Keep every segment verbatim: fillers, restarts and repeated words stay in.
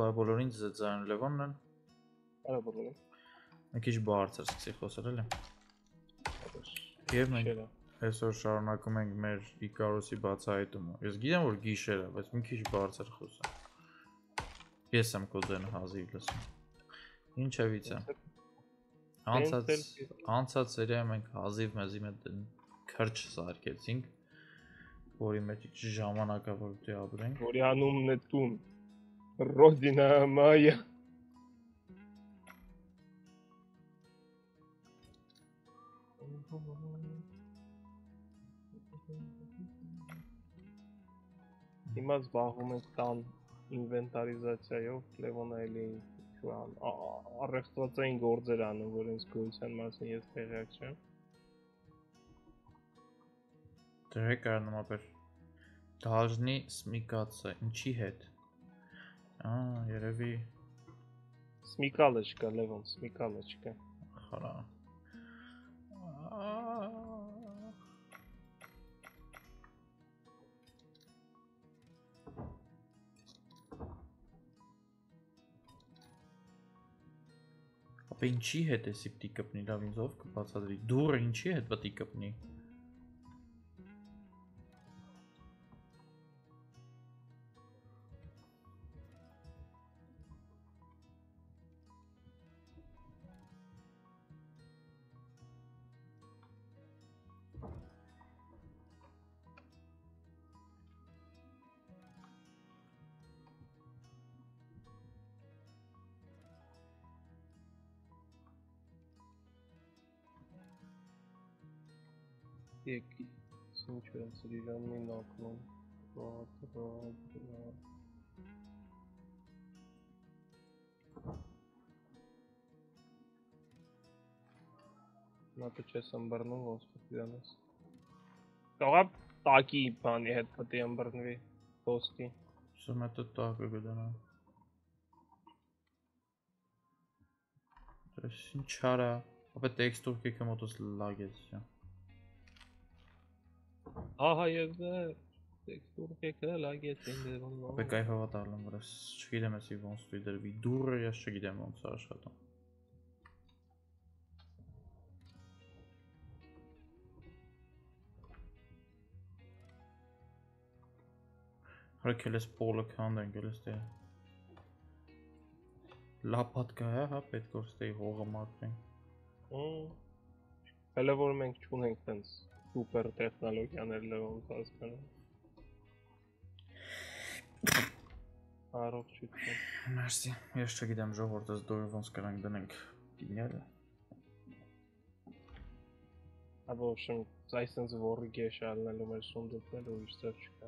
Լավ, բոլորին ձայն Լևոնն են։ Արա բոլորին։ Մի քիչ բարձր սկսի խոսել էլի։ Եվ մենք այսօր շարունակում ենք մեր Իկարոսի բացահայտումը։ Ես գիտեմ, որ գիշեր է, բայց մի քիչ բարձր խոսա։ Ես եմ քո ձայնը հազիվ լսում։ Ինչևից է։ Անցած անցած սերիայում մենք հազիվ մեզի մեծ քրչ սարքեցինք, որի մեջ ժամանակա որ դե ապրենք։ Որի անունն է տուն։ Ռոդինա մայա։ Հիմա զբաղվում ենք տան ինվենտարիզացիայով, Լևոնը էլի առեղծվածային գործեր անում, որ ինձ գոյության մասին ես տեղյակ չեմ։ Դե կարողանում ապեր դաժնի սմիկացը, ինչի հետ։ Ահա, երևի Սմիկալը չկա, Լևոն, սմիկալը չկա։ Խարա։ Ապա ինչի հետ էսի պտի կպնի, լավ ինձ ով կբացատրի, դուրը ինչի հետ պտի կպնի։ Եկի, ինչ եմ սրիրանին ակնում, նա տը չես ըմբրնում, ոնց պտիրանես։ Կաղա տակի բանի հետ պտի ըմբրնվի, դոստի։ Սում է տը տակը գդանա։ Դրես ինչ արա, ապա տեքստուր կեքը մոտոս լագեց։ Ահա և դեր, տեքստուր կեքը լագեց ինդ էվոն։ Ապա կայ հավատ ալում վրս, չգիտեմ էսի ոնց տույ դրվի, դուրը ես չգիտեմ ոնց աշխատում։ Հրկել ես պոլը քանդ ենգել ես դե լապատկա է, հա, պետք որ ստեի հողը մակրենք։ Հելը որ մենք չունենք տենց սուպեր տեխնոլոգիաներ լևոն հասկանում։ Առողջություն։ Մերսի, ես չգիտեմ ժողորդս դորը ոնց կրանք դնենք դիները։ Աբա ոչմ, այս ընձ որի գեշ ալնելու մեր սունդուկնելու իշտեր չկա։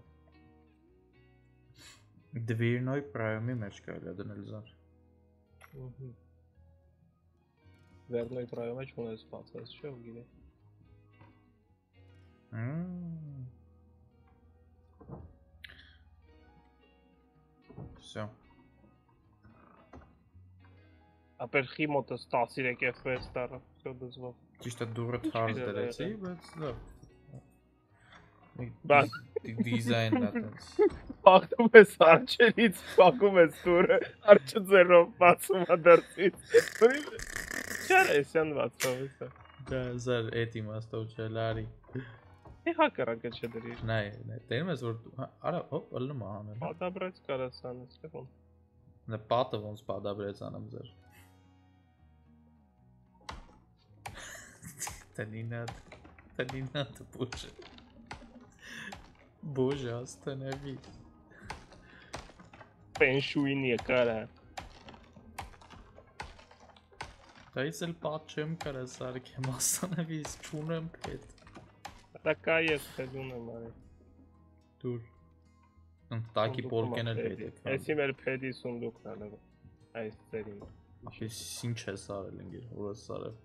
Դվիրնոյ պրայոմի մեջ կայլ է դնել զար։ Վերնոյ պրայոմ է չունես բացած չէ ու գիրե։ Всё։ Ապեր խի մոտս տասիրեք F P S տարը, всё դզվով։ Ճիշտ է դուրը թարզ դրեցի, բայց լավ։ Բայց դիզայնն է տենց։ Պաղտում ես արջերից, պաղում ես դուրը, արջը ձերով բացում է դրցից։ Չար ես յան բացով ես։ Դա զար էտ իմաստով չէ, լարի։ Է հակարակը չդրիր։ Նայ, նայ, տենում ես որ արա, հոպ, ըլնում է հանել։ Պատաբրեց կարաս անես, լևոն։ Նա պատը ոնց պատաբրեց անեմ ձեր։ Տնինատ, տնինատ բուժը։ Բուժը աստանավի։ Պենշուին եկարա։ Դա ես էլ պատ չեմ կարա սարքեմ աստանավիս չունեմ պետ։ Դա կա ես պեդուն եմ արի։ Դուր։ Տակի պոլկեն էլ պետ եք։ Էսի մեր պեդի սունդուկն ալև, այս ծերին։ Ապես ինչ է սարել ընգիր, որ ես սարել։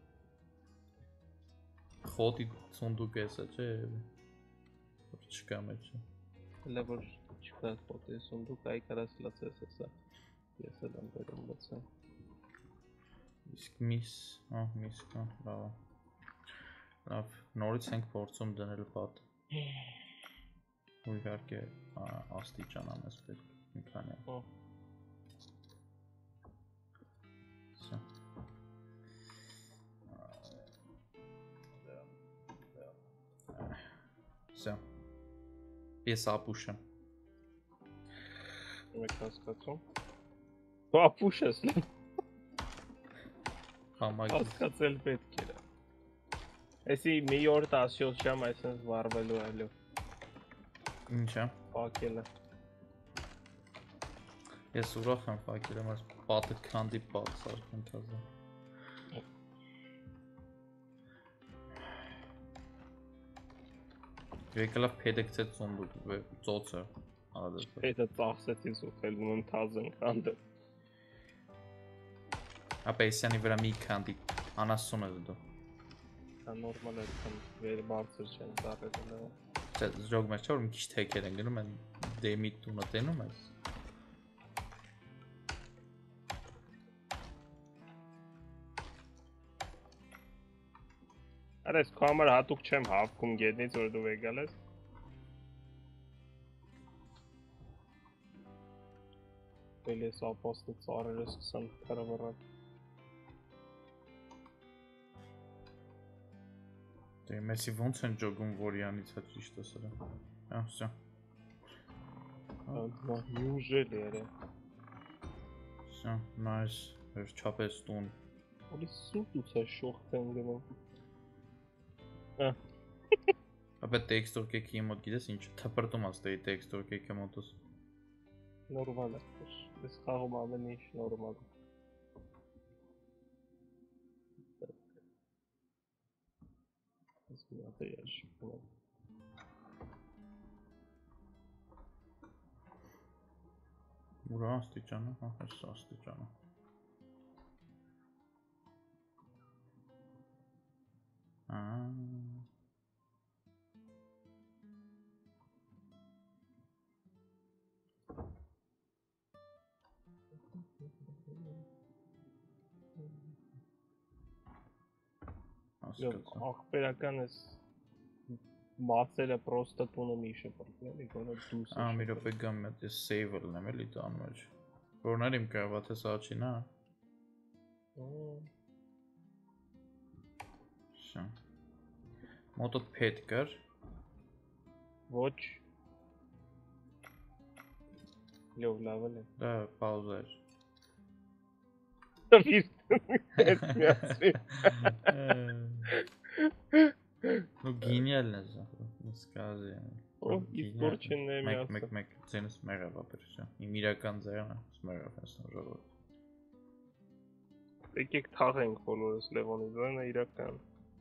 Խոտի սունդուկ ես է, չէ, որ չկա մեջ է։ Հլա որ չկա խոտի սունդուկ, այ կարաս լացես էսա, ես էլ եմ բերում լացեմ։ Իսկ միս, ահ, միս կա, լավ։ Լավ, նորից ենք փորձում դնել պատը։ Ու իհարկե աստիճան անես պետք մի քանի։ Всё։ Ես ապուշ եմ։ Մեկ հասկացում։ Դու ապուշ ես։ Համագի։ Հասկացել պետք է։ Էսի մի օր տասնյոթ ժամ այսպես վառվելու այլու։ Ինչ է։ Փակելը։ Ես ուրախ եմ փակել, բայց պատը քանդի պատ սարքեն թազա։ Եկելավ փեդեկցեց ծոնդու ծոցը։ Պետը ծախսեցի զուտել ու ընթազն քանդը։ Ապեսյանի վրա մի քանդի անասուն ես դու։ Դա նորմալ է, քան վեր բարձր չեն ծառերել։ Չէ, ժոգ մեջ չէ, որ մի քիչ թեքեր են գնում են դեմի տունը տենում ես։ Արես քո համար հատուկ չեմ հավքում գետնից, որ դու եկալ ես։ Էլ ես ապաստի ծառերը սկսան քարավռալ։ Դե մեսի ոնց են ջոգում որյանից հա ճիշտ է սրա։ Հա, всё։ Ահա, նյուժել է։ Всё, nice, վերջապես տուն։ Ոլի սուտուց է շոխտեն գնում։ Ապա տեքստուր կեքի մոտ գիտես ինչ թփրտում աստեի տեքստուր կեքի մոտս։ Նորմալ է։ Ես խաղում ամեն ինչ նորմալ է։ Ես մի հատ էի շփում։ Ուրա աստիճանը, հա, այս աստիճանը։ Ահա։ Ախպերական ես բացելը պրոստը տունը մի շպրտն էլի, որը դուս է։ Ա, մի րոպե գամ մեծ ես save լինեմ էլի տան մեջ։ Որներ իմ կայվա թե սա չին, հա։ Շա։ Մոտոտ փետ կար։ Ոչ։ Լավ լավ է։ Դա պաուզա էր։ Հետ միացրի։ Ну гениально же. Скажи. Իսկոր չեն է միացել։ Մեկ մեկ ցենս մեղավ ապեր, всё։ Իմ իրական ձայնը մեղավ ասում ժողովուրդ։ Եկեք թաղենք բոլորս Լևոնի ձայնը իրական։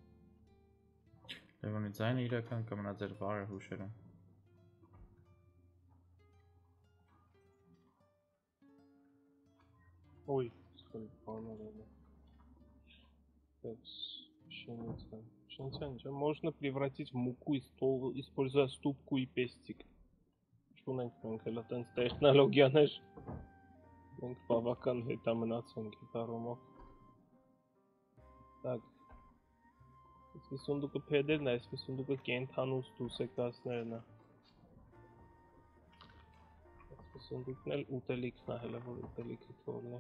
Լևոնի ձայնը իրական կմնա ձեր վարը հուշերում։ Ой, сколько понравилось. Так, шинца. Шинца ничего. Можно превратить в муку, используя ступку и пестик. Что на это тен технология наш. Մենք բավական հետամնացենք գիտարոմով։ Так. Այսպես սունդուկը փեդերն է, այսպես սունդուկը կենթանուց դուրս է կասներն է։ Այսպես սունդուկն էլ ուտելիքն է, հələ որ ուտելիքը թողնի։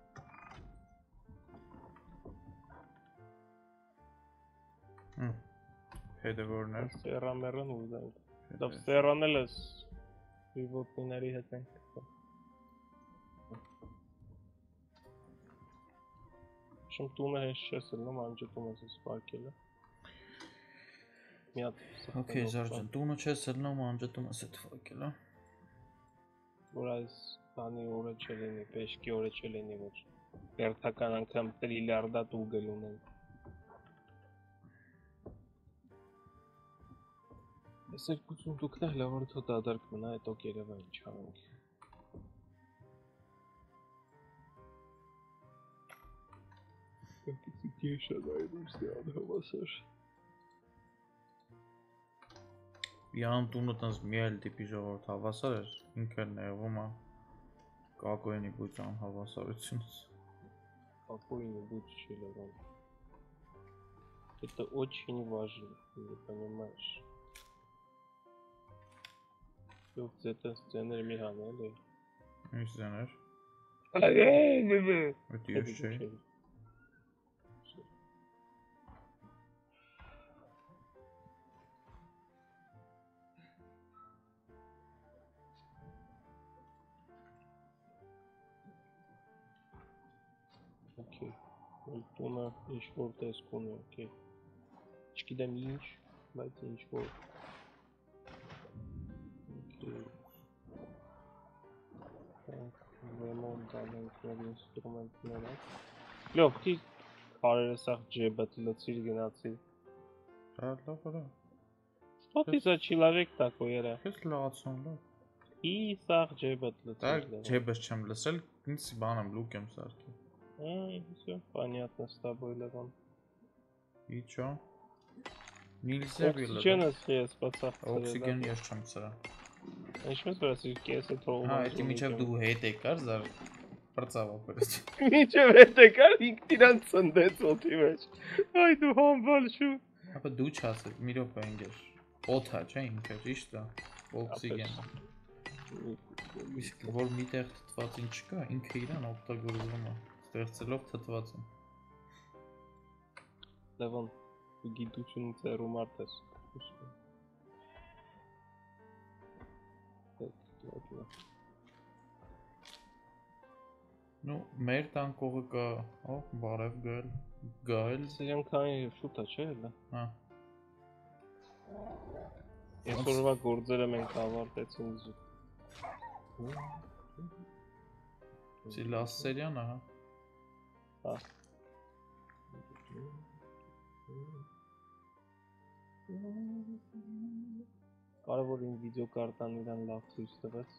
Հմ։ Փեդը որն է։ Սերամերն ուզենք։ Դա սերան էլ էս վիվոտների հետ ենք։ Շում տունը հենց չես ելնում, անջտում ես սպարկելը։ Okay, Զարջան, տունը չես ելնում, անջտում ես այդ ֆակելը։ Որ այս բանի օրը չլինի, պեշկի օրը չլինի, ոչ հերթական անգամ տրիլիարդատ ուգել ունենք։ Ես երկու ծունդուկն էլ որ թո դադարք մնա, հետո կերևա ինչ անենք։ Կակիցի կեշա դայնում ստյան հավասար։ Իան տունը տանց մի այլ տիպի ժողորդ հավասար էր, ինքր նեղվում է կակոյնի բույց անհավասարությունից։ Կակոյնի բույց չի լրում։ Это очень важно, ты понимаешь. Yok zaten scener mi haneli? Ne scener? Ay, ötüyor şey. Okay. Տունը ինչ-որ տեսք ունի, okay. Չգիտեմ ինչ, բայց ինչ-որ. Okay. Remont անենք մեր ինստրումենտները. Լովքի կարերը սաղ ջեբըտ լծիր գնացիր. Լավ, լավ։ Что ты за человек такой, era? Ես լացում լավ։ И սաղ ջեբըտ լծիր. Так, ջեբս չեմ լսել, ինձ բան եմ լուկ եմ սարքի։ Все понятно с тобой, Левон. И чё? Нельзя было. Оксигена съест, пацан. Оксиген ես չեմ սրա։ Ինչպես վրացի կեսը թողում։ Հա, դա միջև դու հետ եկար, զար բրծավա պրեց։ Միջև հետ եկար, ինքն իրան ծնդեց օդի մեջ։ Այ դու համբալ շու։ Ապա դու չասես, մի րոպե ընկեր։ Օդա, չէ՞ ինքը, ճիշտ է։ Օքսիգեն։ Իսկ որ միտեղ թթվածին չկա, ինքը իրան օգտագործում է, ստեղծելով թթվածին։ Լևոն, դու գիտությունը ծերում արտես։ Ну, մեր տան կողը կա, օ, բարև գալ, գալ։ Սիրան քանի շուտ է, չէ՞ հələ։ Հա։ Այսօրվա գործերը մենք ավարտեցինք։ Սի լաս սերիան է, հա։ Հա։ Կարևոր իմ վիդեոկարտան իրան լավ ցույց տվեց։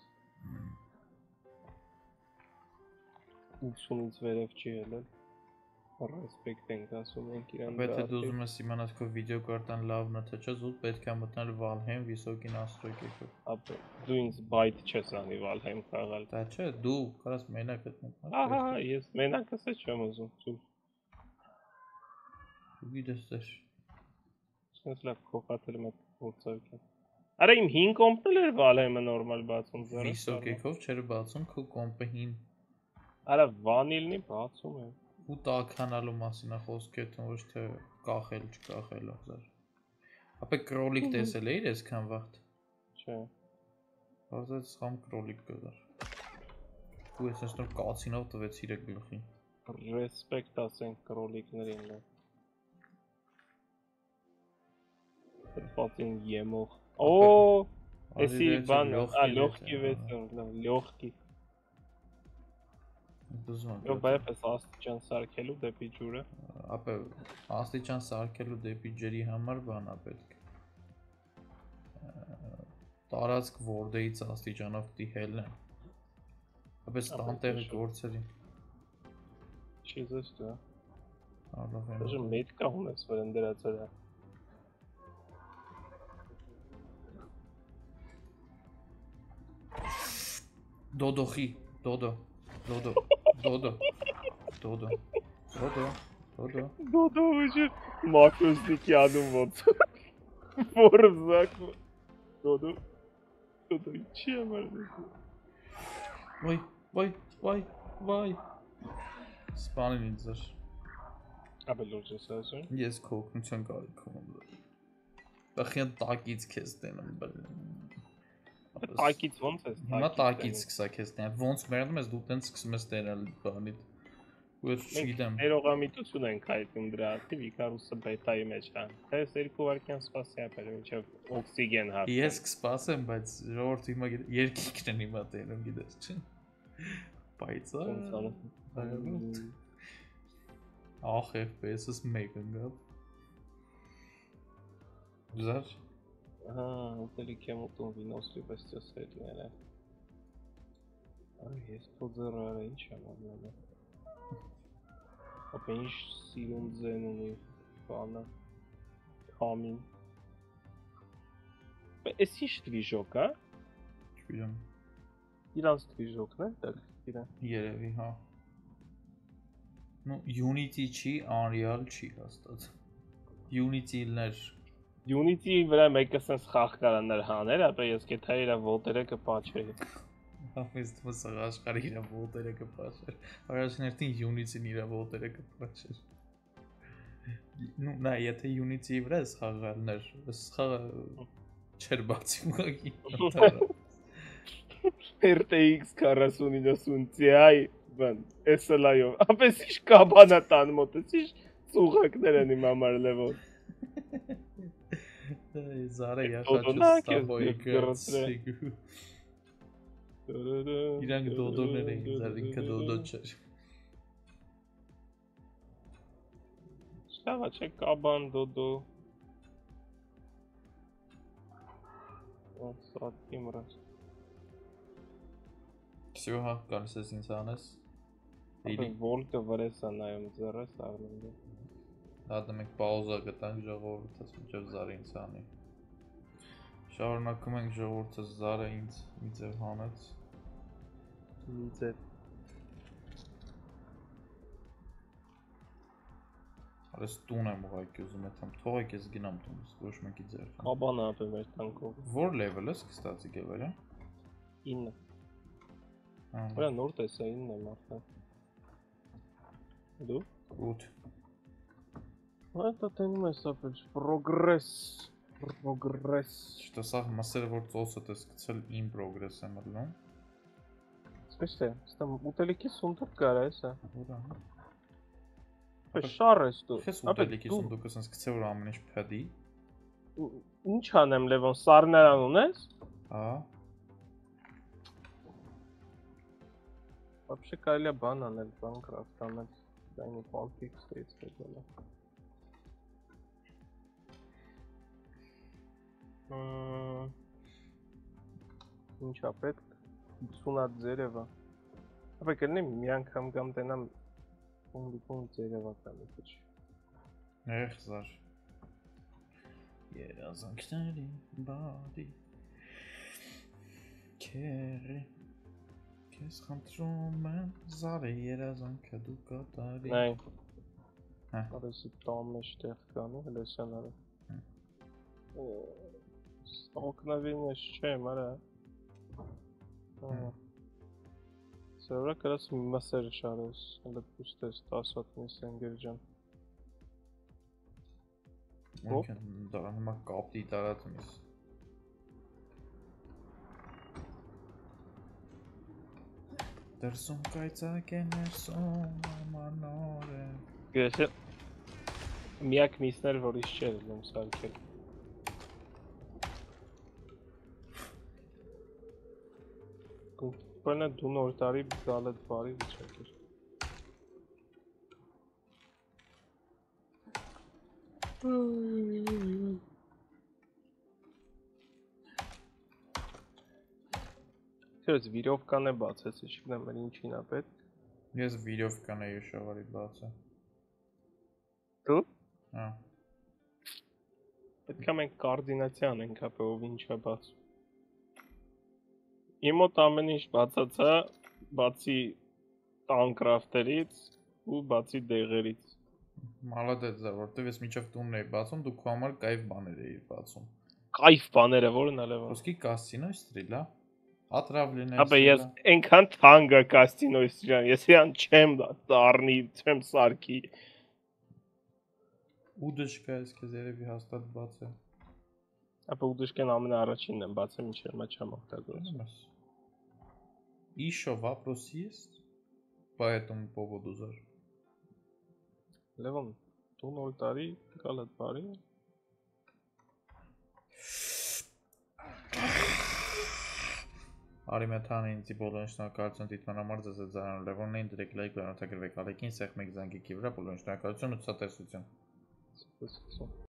ութսունից վերև չի ելել։ Ռեսպեկտ ենք ասում ենք իրան։ Բայց եթե դու ուզում ես իմանալ քո վիդեոկարտան լավն է թե չէ, զուտ պետք է մտնել Valheim վիսոկի настройкով։ Ապա դու ինձ բայթ չես անի Valheim խաղալ։ Դա չէ, դու կարաս մենակ գտնես։ Ահա, ես մենակս չեմ ուզում, ցույց։ Դու գիտես դեր։ Սենց լավ կոկատել մեկ գործարք է։ Արա իմ հին կոմպն էր Valheim-ը նորմալ բացում զարը։ Վիսոկեքով չէր բացում, քո կոմպը հին։ Արա վանիլնի բացում է։ Ու տաքանալու մասին է խոսքը, ոչ թե կախել չկախելով զար։ Ապա կրոլիկ տեսել էիր այսքան վաղ։ Չէ։ Բարձած խամ կրոլիկ կդար։ Ու ես այսօր կացինով տվեց իր գլխին։ Ռեսպեկտ ասենք կրոլիկներին լավ։ Պատին եմող։ Օ, էսի բան, ա լողկի վեցը, լողկի։ Yo bayպես աստիճան սարքելու դեպի ջուրը։ Ապա աստիճան սարքելու դեպի ջրի համար բան է պետք։ Տարածք Word-ից աստիճանով պիտի հելնեն։ Ապա տանտեղի գործերի։ Jesus դու։ Ալով եմ։ Դժը մեծ կա ունես վրան դրած էլա։ Դոդոխի, դոդո, դոդո, դոդո, դոդո, դոդո, դոդո։ Դոդո ուժը մակրոստիկի անում ոնց։ Որ զակ։ Դոդո։ Դոդո ինչի է մարդ։ Վայ, վայ, վայ, վայ։ Սպանին ինձ էր։ Ապա լուրջ ես ասում։ Ես քո օգնության կարիք ունեմ։ Բախյան տակից քեզ տենեմ բլին։ Տակից ոնց ես։ Հիմա տակից սկսա քեզ տեն։ Ոնց մերնում ես դու տենց սկսում ես տենալ բանիդ։ Ու ես չգիտեմ։ Ներողամիտություն ենք հայտնում դրա արդի Վիկարուսը բետայի մեջ է։ Դες երկու վայրկյան սպասի ապեր մինչև օքսիգեն հարցը։ Ես կսպասեմ, բայց ժողովուրդ հիմա երկիկն են հիմա տենում գիտես չէ։ Բայց ախ էֆ պի էս-ս մեկ ընկավ։ Զար Ահա, ուտելիք եմ ուտում վինոսի պես ծեսել է։ Այ ես փոձարը ինչ եմ անում։ Ապա ինչ սիրուն ձեն ունի բանը։ Կամին։ Էս ինչ դվիժոկ է։ Չգիտեմ։ Իրանց դվիժոկն է, դա իրան։ Երևի, հա։ Ну, Unity չի, Unreal չի հաստատ։ Unity-ներ Unity վրա մեկը sense խաղ կարաներ հաներ, ապա ես կեթա իրա ոտերը կպաչեի։ Ես դու սա աշխարհի իրա ոտերը կպաչեր։ Առաջներտին Unity-ն իրա ոտերը կպաչեր։ Ну, նա եթե Unity-ի վրա էս խաղալներ, էս խաղը չեր բացի ուղղակի։ R T X քառասուն իննսուն Ti բան, էս լայով, ապես իշ կաբանա տան մոտս, իշ ծուղակներ են իմ համար լևոն։ Զարը я хочу с тобой играть в игру։ Իրանք դոդոներ էին, զար ինքը դոդո չէր։ Շտավա չէ կաբան դոդո։ Սատկի մրած։ Всё, հա, կարս ես ինձ անես։ Ապե վոլտը վրես է նայում ձեռես արմենդ։ Հատը մենք պաուզա գտանք ժողովուրդս մինչև զարը ինձ անի։ Շարունակում ենք ժողովուրդս զարը ինձ ինձև հանեց։ Ինձև։ Արես տուն եմ ուղայքի ուզում եմ, թողեք ես գնամ տունս, ոչ մեկի ձեր։ Կաբանը ապե մեր տանկով։ Որ level ես կստացի գևերա։ ինը։ Վրա նոր տեսա ինն եմ արդեն։ Դու։ ութ։ Это ты не месапеш, прогресс, прогресс։ Что սաղ մասերը որ ծոսդ ես կցել իմ պրոգրես եմ ըլնում։ Սպեշտե, ստամ ուտելիքի սունդուկ կար է սա։ Ուրա։ Պես շար ես դու։ Քեզ ուտելիքի սունդուկը սենց կցե որ ամեն ինչ փդի։ Ինչ անեմ Լևոն, սարներան ունես։ Հա։ Вообще կարելի է բան անել, բան կրաֆտ անել, դայնի պալպիկ ստեից պետել է։ Ինչա պետք, ութսունհատ ձերևա։ Ապա կլնի մի անգամ կամ տենամ ունդիկուն ձերևա կանի քիչ։ Էխ զար։ Երազանքների բարի քերի Քեզ խնդրում եմ զարը երազանքը դու կատարի։ Նայ։ Հա։ Արեսի տամեջ տեղ կանի, հլեսյան արա։ Ստոկնավին ես չեմ, արա։ Սևրա կրաս մասեր շարես, հլը պուստ ես տասատ նիս ենգեր ջան։ Ինքն դարան հիմա կապտի տարածում ես։ Դրսում կայցակ է ներսում ամանոր է։ Գեսը միակ միսներ, որ իս չէր լում սարկել։ Բանա դու նոր տարի գալետ բարի վիճակ էր։ Քեզ վիրովկան է բացեցի, չգնամ էլ ինչին է պետք։ Ես վիրովկան է եշավարի բացը։ Դու։ Հա։ Պետք է մենք կոորդինացիա անենք ապե ով ինչ է բացում։ Իմ մոտ ամեն ինչ բացած է, բացի տանկրաֆտերից ու բացի դեղերից։ Մալադեց զար, որտեվ ես միջև տունն էի բացում, դու քո համար կայֆ բաներ էիր բացում։ Կայֆ բաները ո՞րն է Լևոն։ Ոսկի կասինո ստրիլա։ Ատրավլին է։ Ապա ես այնքան թանկ է կաստինոյ սրան, ես իրան չեմ դառնի, չեմ սարքի։ Ուդշկա ես քեզ երևի հաստատ բաց է։ Ապա ուդշկեն ամենաառաջինն եմ բացել, ինչեր մա չեմ օգտագործում։ Իշո вопрос есть по этому поводу зар? Լևոն, դու նոր տարի գալետ բարի։ Արիմեթանը ինձի բոլոր շնորհակալություն դիտման համար ձեզ է զարանում Լևոնին դրեք լայք բանոթագրվեք ալեքին սեղմեք զանգակի վրա բոլոր շնորհակալություն ու ցտեսություն։